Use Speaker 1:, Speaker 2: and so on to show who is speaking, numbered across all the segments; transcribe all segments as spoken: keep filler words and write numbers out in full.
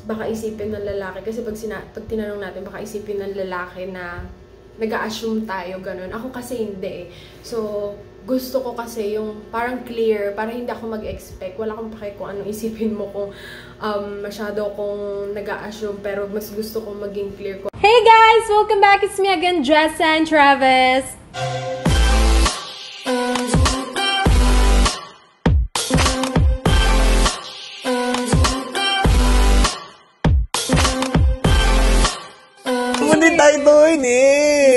Speaker 1: baka isipin ng lalaki, kasi pag, sina pag tinanong natin, baka isipin ng lalaki na nag-a-assume tayo, ganun. Ako kasi hindi eh. So, gusto ko kasi yung parang clear, para hindi ako mag-expect. Wala akong pake kung anong isipin mo kung um, masyado akong nag-a-assume, pero mas gusto kong maging clear ko.
Speaker 2: Hey guys! Welcome back! It's me again, Jessa and Travis.
Speaker 3: Hindi tayo doon eh!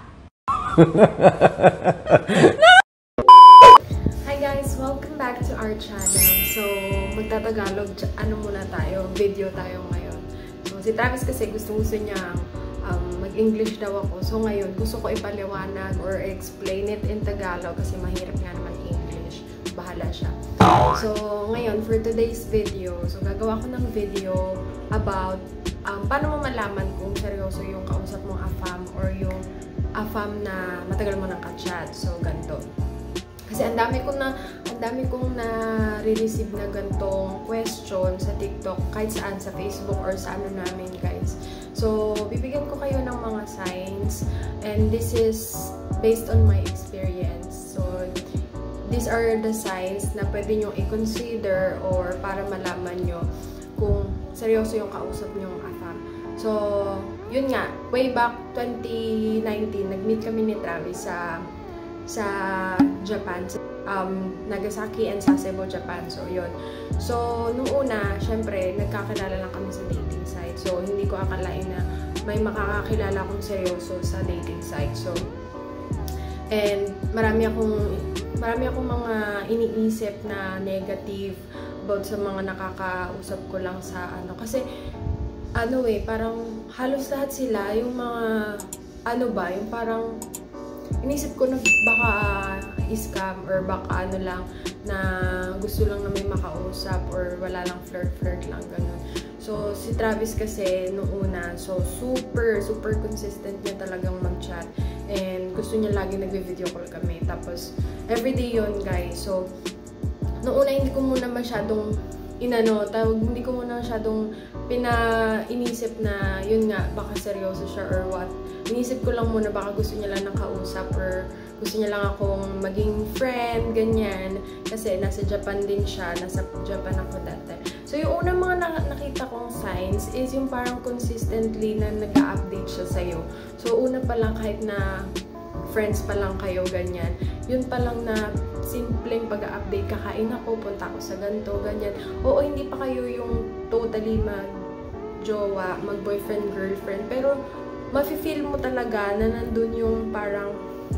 Speaker 1: Hi guys! Welcome back to our channel. So, magtatagalog, ano muna tayo, video tayo ngayon. So, si Travis kasi gusto-gusto niya um, mag-English daw ako. So, ngayon, gusto ko ipaliwanag or explain it in Tagalog kasi mahirap nga naman English. Bahala siya. So, ngayon, for today's video, so gagawa ko ng video about um, paano mo malaman kung seryoso yung kausap mong afam or yung afam na matagal mo nang ka-chat. So, ganito. Kasi ang dami kong na ang dami kong na-receive na gantong question sa TikTok, kahit saan, sa Facebook or sa ano namin, guys. So, bibigyan ko kayo ng mga signs and this is based on my experience. So, these are the signs na pwede nyo i-consider or para malaman nyo kung seryoso yung kausap nyong afam. So, yun nga, way back twenty nineteen, nag-meet kami ni Travis sa sa Japan, um, Nagasaki and Sasebo, Japan. So, yun. So, nung una, syempre, nagkakilala lang kami sa dating site. So, hindi ko akalain na may makakakilala akong seryoso sa dating site. So, and marami akong marami akong mga iniisip na negative about sa mga nakakausap ko lang sa ano. Kasi, ano eh, parang halos lahat sila, yung mga, ano ba, yung parang, inisip ko na baka uh, scam or baka ano lang, na gusto lang na may makausap or wala lang flirt-flirt lang, ganun. So, si Travis kasi, nung una, so super, super consistent niya talagang mag-chat. And gusto niya lagi nagbe-video call kami. Tapos, everyday yun, guys. So, nung una, hindi ko muna masyadong inano, tawag, hindi ko muna masyadong pina-inisip na, yun nga, baka seryoso siya or what. Inisip ko lang muna, baka gusto niya lang nakausap or gusto niya lang akong maging friend, ganyan. Kasi nasa Japan din siya, nasa Japan ako dati. So, yung unang mga na nakita kong signs is yung parang consistently na nag-a-update siya sa'yo. So, una pa lang kahit na friends pa lang kayo, ganyan. Yun pa lang na simpleng pag-a-update, kakain ako, punta ako sa ganito, ganyan. Oo, hindi pa kayo yung totally mag-jowa, mag-boyfriend, girlfriend. Pero, mafe-feel mo talaga na nandun yung parang,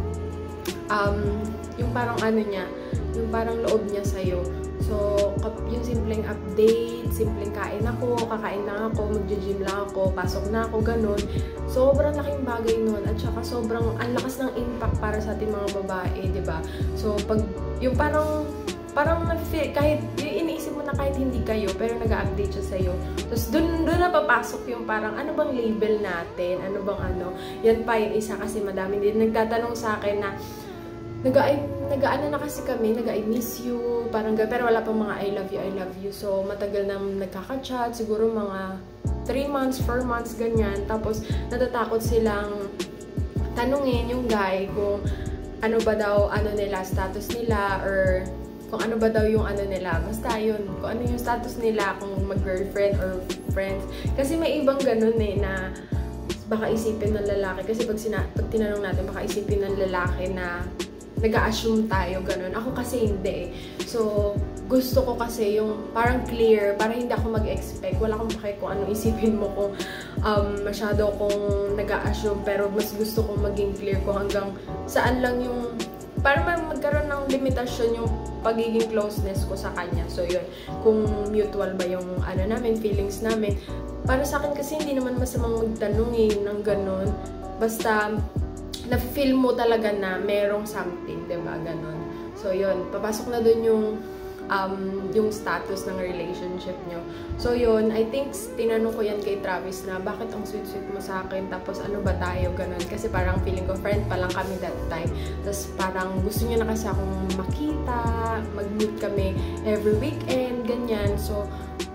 Speaker 1: um, yung parang ano niya, yung parang loob niya sa'yo. So, yung simpleng update, simpleng kain ako, kakain lang ako, mag-gym lang ako, pasok na ako, ganun. Sobrang laking bagay nun. At saka sobrang, ang lakas ng impact para sa ating mga babae, di ba? So, pag, yung parang, parang na-feel, kahit, yung iniisip mo na kahit hindi kayo, pero nag-update siya sa'yo. Tapos, dun, dun na papasok yung parang, ano bang label natin? Ano bang ano? Yan pa yung isa kasi madami din nagtatanong sa akin na, nag-aano na kasi kami, nag-I miss you, parang gano'n, pero wala pang mga I love you, I love you. So, matagal na nagkaka-chat, siguro mga three months, four months, ganyan. Tapos, natatakot silang tanungin yung guy kung ano ba daw, ano nila, status nila, or kung ano ba daw yung ano nila. Basta yun, kung ano yung status nila, kung mag-girlfriend or friends. Kasi may ibang ganun eh, na baka isipin ng lalaki. Kasi pag, sina pag tinanong natin, baka isipin ng lalaki na nag-a-assume tayo, ganun. Ako kasi hindi eh. So, gusto ko kasi yung parang clear, para hindi ako mag-expect. Wala akong pake kung anong isipin mo kung um, masyado akong nag-a-assume, pero mas gusto kong maging clear ko hanggang saan lang yung, para magkaroon ng limitasyon yung pagiging closeness ko sa kanya. So, yun. Kung mutual ba yung ano namin, feelings namin. Para sa akin kasi hindi naman masamang magtanong eh, ng ganun. Basta, na-feel mo talaga na merong something, diba? Ganon. So, yun. Papasok na dun yung, um, yung status ng relationship nyo. So, yun. I think, tinanong ko yan kay Travis na, bakit ang sweet-sweet mo sa akin? Tapos, ano ba tayo? Ganon. Kasi parang feeling ko, friend pa lang kami that time. Tapos, parang gusto niya na kasi akong makita, mag-meet kami every weekend, ganyan. So,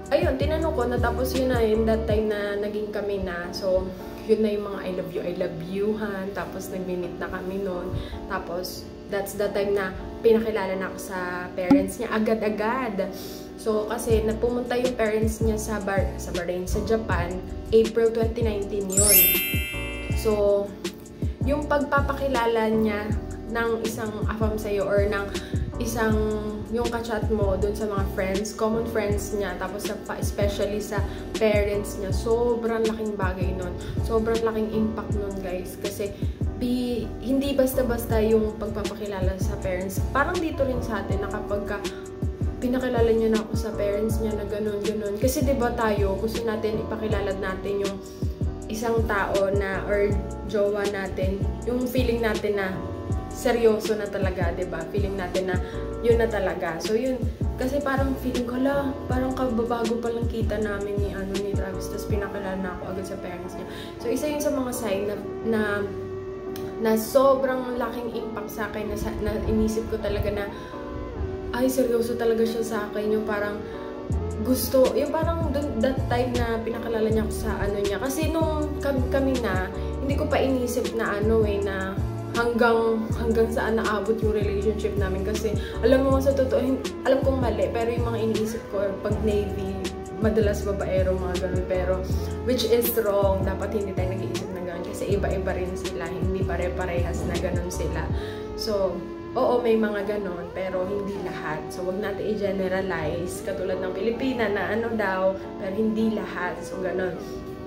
Speaker 1: ayun, tinanong ko, natapos yun na, in that time na naging kami na. So, yun na yung mga I love you, I love you-han. Tapos, nag-meet na kami noon. Tapos, that's the time na pinakilala na ako sa parents niya agad-agad. So, kasi napumunta yung parents niya sa, Bar sa Bahrain, sa Japan, April twenty nineteen yun. So, yung pagpapakilala niya ng isang afam sa'yo or ng isang yung kachat mo dun sa mga friends, common friends niya, tapos sa, especially sa parents niya, sobrang laking bagay nun. Sobrang laking impact nun, guys. Kasi, Bi, hindi basta-basta yung pagpapakilala sa parents. Parang dito rin sa atin na kapag ka pinakilala niya na ako sa parents niya na ganun, ganun. Kasi diba tayo, gusto natin ipakilala natin yung isang tao na, or jowa natin, yung feeling natin na seryoso na talaga, diba? Feeling natin na yun na talaga. So yun, kasi parang feeling ko, la, parang kababago pa lang kita namin ni, ano, ni Travis, tapos pinakilala na ako agad sa parents niya. So isa yun sa mga sign na, na na sobrang laking impact sa akin, na, na inisip ko talaga na ay, seryoso talaga siya sa akin, yung parang gusto, yung parang dun, that time na pinakilala niya ako sa ano niya, kasi nung kami, kami na, hindi ko pa inisip na ano eh, na hanggang hanggang saan naabot yung relationship namin, kasi alam mo sa totoo, alam kong mali, pero yung mga iniisip ko pag Navy, madalas babaero, mga ganun, pero which is wrong. Dapat hindi tayo nag-iisip na ganun kasi iba-iba rin sila, hindi pare-parehas na ganun sila. So, oo, may mga ganun, pero hindi lahat. So, wag natin i-generalize, katulad ng Pilipina na ano daw, pero hindi lahat. So, ganun.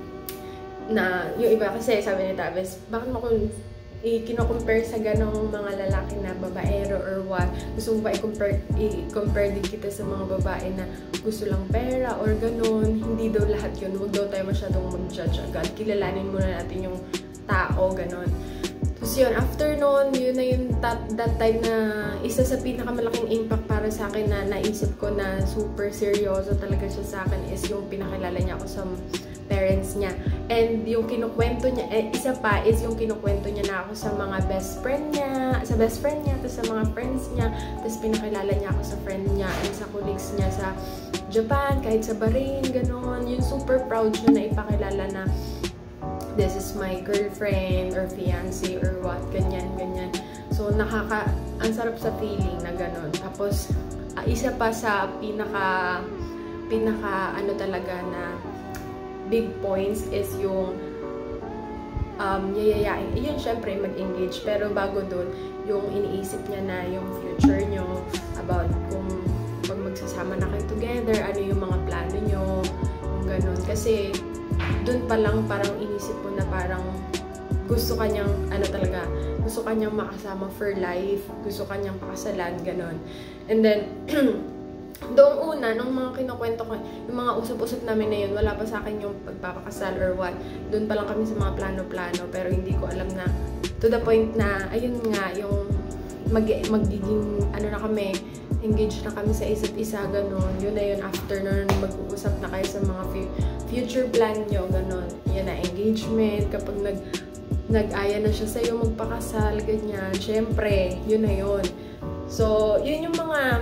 Speaker 1: Na, yung iba kasi, sabi ni Travis, bakit mo kung i-kino-compare sa ganong mga lalaki na babaero or what, gusto mo ba i-compare, i-compare din kita sa mga babae na gusto lang pera or ganon, hindi daw lahat yun, huwag daw tayo masyadong mag-judge agad, kilalanin muna natin yung tao, ganon. Tapos yun, after nun, yun na yung that, that time na isa sa pinakamalaking impact para sa akin na naisip ko na super seryoso talaga siya sa akin is yung pinakilala niya ako sa parents niya. And yung kinukwento niya, eh, isa pa is yung kinukwento niya na ako sa mga best friend niya, sa best friend niya, tapos sa mga friends niya, tapos pinakilala niya ako sa friend niya and sa colleagues niya sa Japan, kahit sa Bahrain, gano'n. Yung super proud siya na ipakilala na this is my girlfriend or fiancé or what, ganyan, ganyan. So, nakaka, ang sarap sa feeling na gano'n. Tapos, uh, isa pa sa pinaka, pinaka, ano talaga na big points is yung um, yayayain. Yun, syempre, mag-engage. Pero bago dun, yung iniisip niya na yung future nyo, about kung pag magsasama na kayo together, ano yung mga plano nyo, yung ganun. Kasi, dun pa lang parang inisip ko na parang gusto kanyang, ano talaga, gusto kanyang makasama for life, gusto kanyang pakasalan, ganun. And then, doong una, nung mga kinukwento ko, yung mga usap-usap namin na yun, wala pa sa akin yung pagpapakasal or what. Doon pa lang kami sa mga plano-plano, pero hindi ko alam na, to the point na, ayun nga, yung mag magiging, ano na kami, engaged na kami sa isa't isa, ganun. Yun na yun, after nun, mag-uusap na kayo sa mga future plan nyo, ganun. Yan na, engagement, kapag nag, nag-aya na siya sa'yo magpakasal, ganyan. Siyempre, yun na yun. So, yun yung mga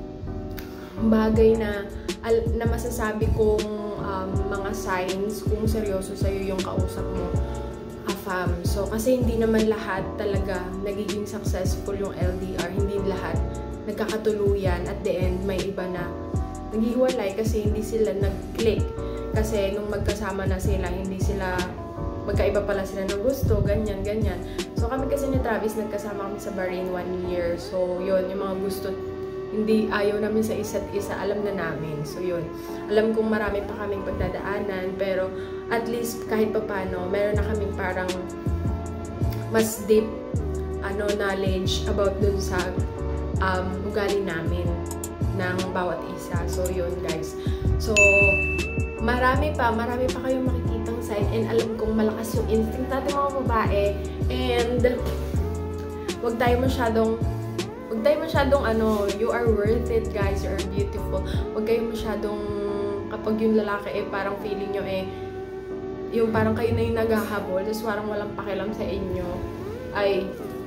Speaker 1: bagay na al na masasabi kong um, mga signs kung seryoso sa'yo yung kausap mo, afam. So, kasi hindi naman lahat talaga nagiging successful yung L D R. Hindi lahat nagkakatuluyan. At the end, may iba na naghiwalay kasi hindi sila nag-click. Kasi nung magkasama na sila, hindi sila, magkaiba pala sila ng gusto, ganyan, ganyan. So, kami kasi ni Travis, nagkasama kami sa Bahrain one year. So, yun, yung mga gusto, hindi ayaw namin sa isa't isa, alam na namin. So, yun. Alam kong marami pa kaming pagdadaanan, pero at least kahit pa paano, meron na kaming parang mas deep ano, knowledge about dun sa um, ugali namin ng bawat isa. So, yun, guys. So, marami pa, marami pa kayong makikitang sign, and alam kong malakas yung instinct natin mga babae, and wag tayo masyadong Huwag tayo masyadong ano, you are worth it, guys, you are beautiful. Huwag kayo masyadong, kapag yung lalaki eh, parang feeling nyo eh, yung parang kayo na yung naghahabol, tapos parang walang pakialam sa inyo, ay,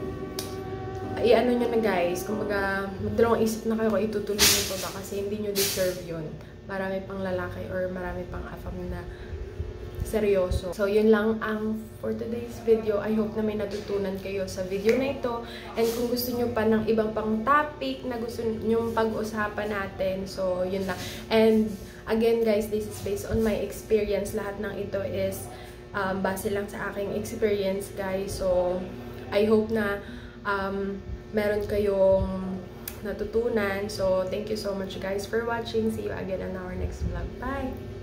Speaker 1: ay ano nyo na, guys, kumbaga, magdalawang isip na kayo kung itutuloy nyo pa ba, kasi hindi nyo deserve yun. marami pang lalaki or marami pang afam na seryoso. So, yun lang ang for today's video. I hope na may natutunan kayo sa video na ito. And kung gusto nyo pa ng ibang pang topic na gusto nyo pag-usapan natin, so, yun lang. And, again guys, this is based on my experience. Lahat ng ito is um, base lang sa aking experience, guys. So, I hope na um, meron kayong natutunan. So, thank you so much guys for watching. See you again on our next vlog. Bye!